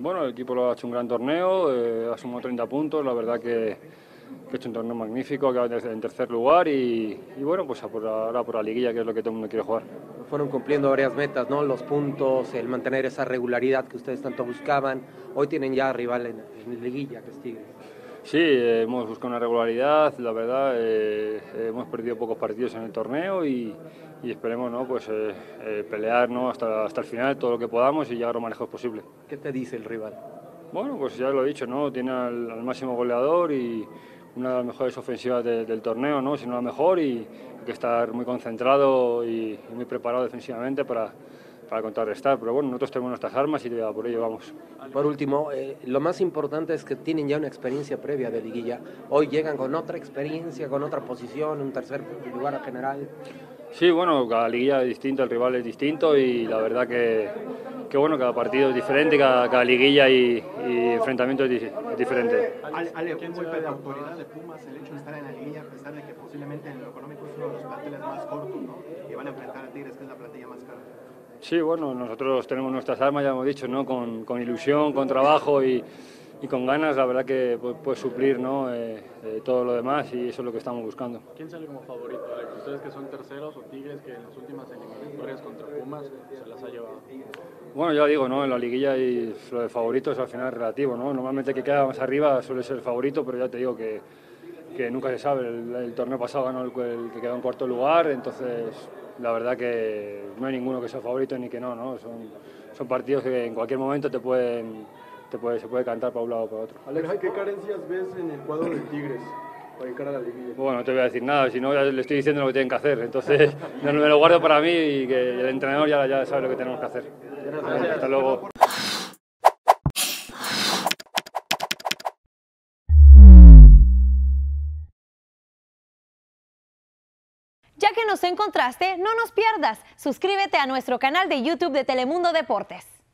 Bueno, el equipo lo ha hecho un gran torneo, ha sumado 30 puntos, la verdad que ha hecho un torneo magnífico, acaba en tercer lugar y bueno, pues ahora por la liguilla, que es lo que todo el mundo quiere jugar. Fueron cumpliendo varias metas, ¿no? Los puntos, el mantener esa regularidad que ustedes tanto buscaban. Hoy tienen ya rival en liguilla, que es Tigres. Sí, hemos buscado una regularidad, la verdad, hemos perdido pocos partidos en el torneo y esperemos, ¿no? Pues, pelear, ¿no? hasta el final todo lo que podamos y llegar lo más lejos posible. ¿Qué te dice el rival? Bueno, pues ya lo he dicho, ¿no? Tiene al máximo goleador y una de las mejores ofensivas del torneo, ¿no? Si no la mejor, y hay que estar muy concentrado y muy preparado defensivamente para contrarrestar. Pero bueno, nosotros tenemos nuestras armas y por ello vamos. Por último, lo más importante es que tienen ya una experiencia previa de liguilla. Hoy llegan con otra experiencia, con otra posición, un tercer lugar general. Sí, bueno, cada liguilla es distinta, el rival es distinto y la verdad que bueno, cada partido es diferente, cada liguilla y enfrentamiento es diferente. Ale, un golpe de autoridad de Pumas el hecho de estar en la liguilla, a pesar de que posiblemente en lo económico es uno de los planteles más cortos, ¿no? Y van a enfrentar a Tigres, que es la plantilla más cara. Sí, bueno, nosotros tenemos nuestras armas, ya hemos dicho, ¿no? Con ilusión, con trabajo y con ganas, la verdad que puede suplir, ¿no? Todo lo demás y eso es lo que estamos buscando. ¿Quién sale como favorito, Alex? ¿Ustedes que son terceros o Tigres que en las últimas eliminatorias contra Pumas se las ha llevado? Bueno, ya digo, ¿no? En la liguilla y lo de favoritos al final es relativo, ¿no? Normalmente el que queda más arriba suele ser el favorito, pero ya te digo que nunca se sabe. El torneo pasado ganó el que quedó en cuarto lugar, entonces la verdad que no hay ninguno que sea favorito ni que no, ¿no? Son partidos que en cualquier momento se puede cantar para un lado o para otro. Alex, ¿qué carencias ves en el cuadro de Tigres para encarar a la liguilla? Bueno, no te voy a decir nada, si no ya le estoy diciendo lo que tienen que hacer, entonces me lo guardo para mí y que el entrenador ya sabe lo que tenemos que hacer. Gracias. Hasta luego. Ya que nos encontraste, no nos pierdas. Suscríbete a nuestro canal de YouTube de Telemundo Deportes.